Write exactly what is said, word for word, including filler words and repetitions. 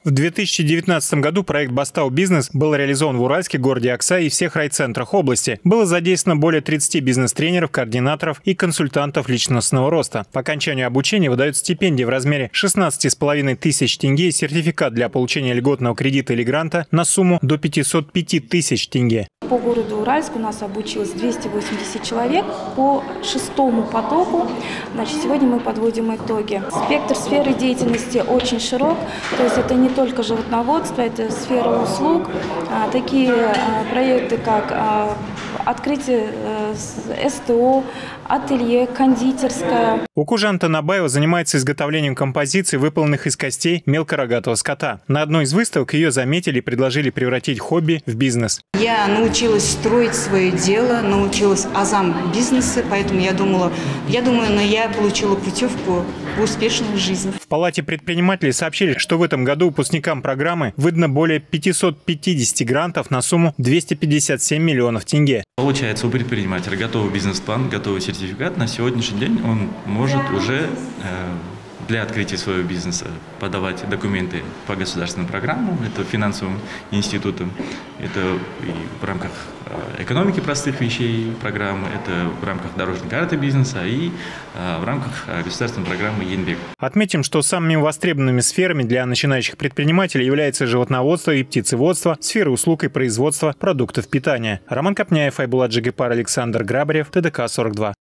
В две тысячи девятнадцатом году проект «Бастау Бизнес» был реализован в Уральске, городе Аксай и всех райцентрах области. Было задействовано более тридцати бизнес-тренеров, координаторов и консультантов личностного роста. По окончанию обучения выдают стипендии в размере шестнадцати с половиной тысяч тенге и сертификат для получения льготного кредита или гранта на сумму до пятисот пяти тысяч тенге. По городу Уральск у нас обучилось двести восемьдесят человек по шестому потоку. Значит, сегодня мы подводим итоги. Спектр сферы деятельности очень широк, то есть это не только животноводство, это сфера услуг. Такие проекты, как открытие СТО, ателье, кондитерская. Укужан Танабаева занимается изготовлением композиций, выполненных из костей мелкорогатого скота. На одной из выставок ее заметили и предложили превратить хобби в бизнес. Я научилась строить свое дело, научилась азам бизнеса, поэтому я думала, я думаю, но я получила путевку в успешную жизнь. В Палате предпринимателей сообщили, что в этом году выпускникам программы выдано более пятисот пятидесяти грантов на сумму двести пятьдесят семь миллионов тенге. Получается, у предпринимателя готовый бизнес-план, готовый сертификат. На сегодняшний день он может уже э, для открытия своего бизнеса подавать документы по государственным программам, это финансовым институтам, это и в рамках экономики простых вещей программы, это в рамках дорожной карты бизнеса и э, в рамках государственной программы Енбек. Отметим, что самыми востребованными сферами для начинающих предпринимателей являются животноводство и птицеводство, сферы услуг и производства продуктов питания. Роман Копняев, Айбулат Джигипар, Александр Грабарев, ТДК сорок два.